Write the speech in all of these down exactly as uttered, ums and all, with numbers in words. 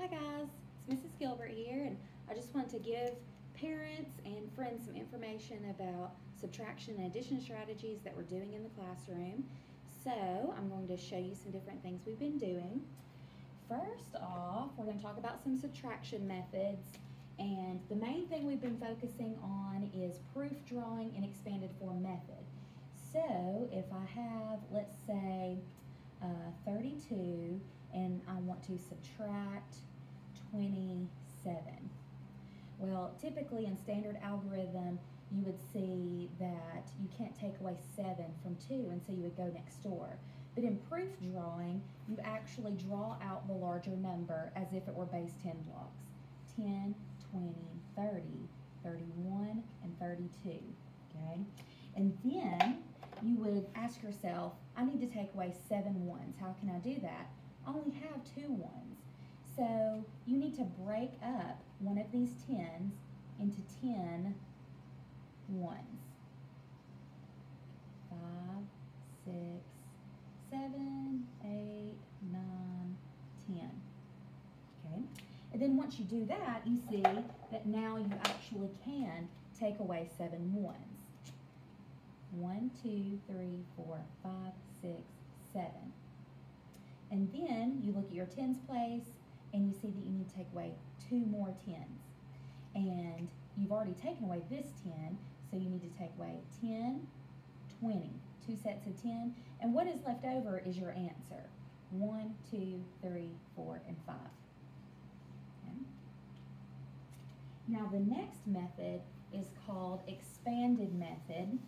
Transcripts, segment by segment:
Hi guys, it's Missus Gilbert here, and I just want to give parents and friends some information about subtraction and addition strategies that we're doing in the classroom. So I'm going to show you some different things we've been doing. First off, we're going to talk about some subtraction methods, and the main thing we've been focusing on is proof drawing and expanded form method. So if I have, let's say, uh, thirty-two, and I want to subtract twenty-seven. Well, typically in standard algorithm, you would see that you can't take away seven from two, and so you would go next door. But in proof drawing, you actually draw out the larger number as if it were base ten blocks. ten, twenty, thirty, thirty-one, and thirty-two, okay? And then you would ask yourself, I need to take away seven ones. How can I do that? I only have two ones. So you need to break up one of these tens into ten ones. Five, six, seven, eight, nine, ten. Okay? And then once you do that, you see that now you actually can take away seven ones. One, two, three, four, five, six, seven. And then you look at your tens place and you see that you need to take away two more tens. And you've already taken away this ten, so you need to take away ten, twenty, two sets of ten. And what is left over is your answer. one, two, three, four, and five. Okay. Now the next method is called expanded method.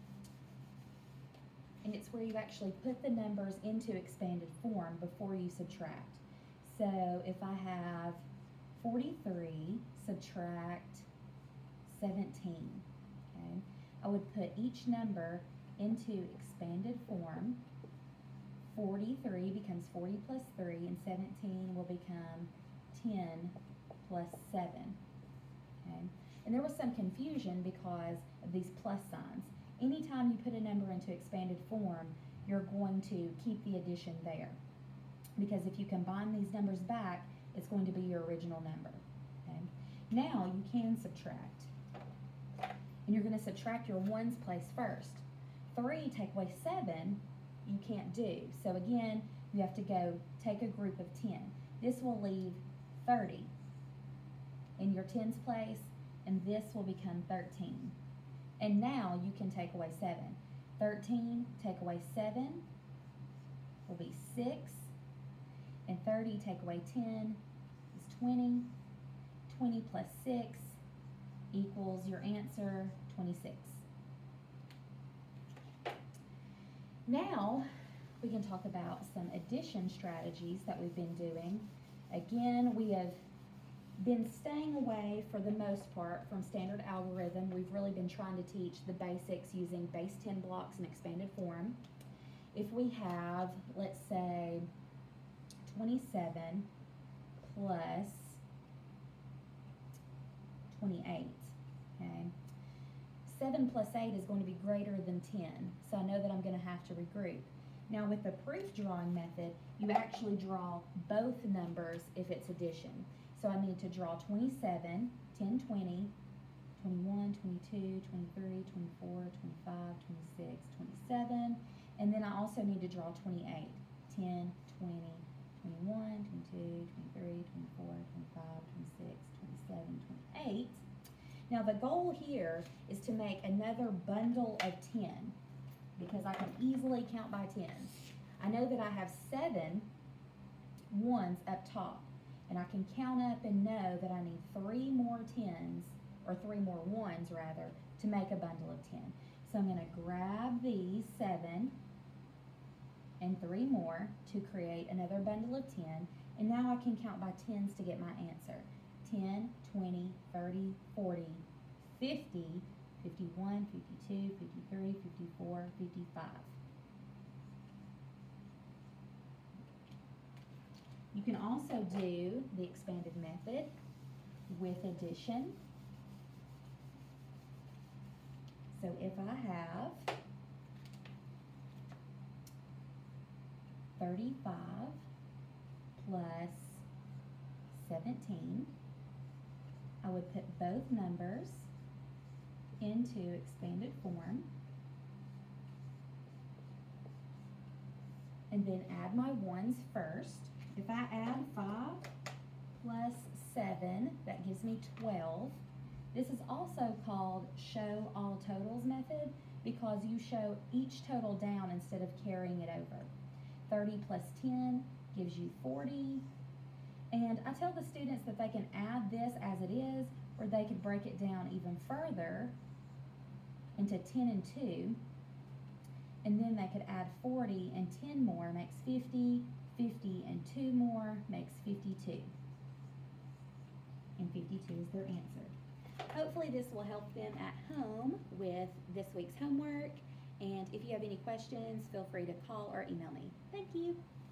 And it's where you actually put the numbers into expanded form before you subtract. So if I have forty-three subtract seventeen, okay, I would put each number into expanded form. forty-three becomes forty plus three, and seventeen will become ten plus seven. Okay? And there was some confusion because of these plus signs. Anytime you put a number into expanded form, you're going to keep the addition there. Because if you combine these numbers back, it's going to be your original number. Okay? Now you can subtract. And you're going to subtract your ones place first. three take away seven, you can't do. So again, you have to go take a group of ten. This will leave thirty in your tens place, and this will become thirteen. And now you can take away seven. thirteen take away seven will be six. And thirty take away ten is twenty. twenty plus six equals your answer, twenty-six. Now we can talk about some addition strategies that we've been doing. Again, we have been staying away for the most part from standard algorithm. We've really been trying to teach the basics using base ten blocks and expanded form. If we have, let's say, twenty-seven plus twenty-eight, okay? seven plus eight is going to be greater than ten, so I know that I'm going to have to regroup. Now with the proof drawing method, you actually draw both numbers if it's addition. So I need to draw twenty-seven, ten, twenty, twenty-one, twenty-two, twenty-three, twenty-four, twenty-five, twenty-six, twenty-seven, and then I also need to draw twenty-eight, ten, twenty, twenty-one, twenty-two, twenty-three, twenty-four, twenty-five, twenty-six, twenty-seven, twenty-eight. Now the goal here is to make another bundle of ten because I can easily count by tens. I know that I have seven ones up top, and I can count up and know that I need three more tens, or three more ones rather, to make a bundle of ten. So I'm going to grab these seven and three more to create another bundle of ten, and now I can count by tens to get my answer. ten, twenty, thirty, forty, fifty, fifty-one, fifty-two, fifty-three, fifty-four, fifty-five. You can also do the expanded method with addition. So if I have thirty-five plus seventeen. I would put both numbers into expanded form, and then add my ones first. If I add five plus seven, that gives me twelve. This is also called show all totals method because you show each total down instead of carrying it over. thirty plus ten gives you forty. And I tell the students that they can add this as it is, or they could break it down even further into ten and two. And then they could add forty and ten more makes fifty, fifty and two more makes fifty-two. And fifty-two is their answer. Hopefully this will help them at home with this week's homework. And if you have any questions, feel free to call or email me. Thank you.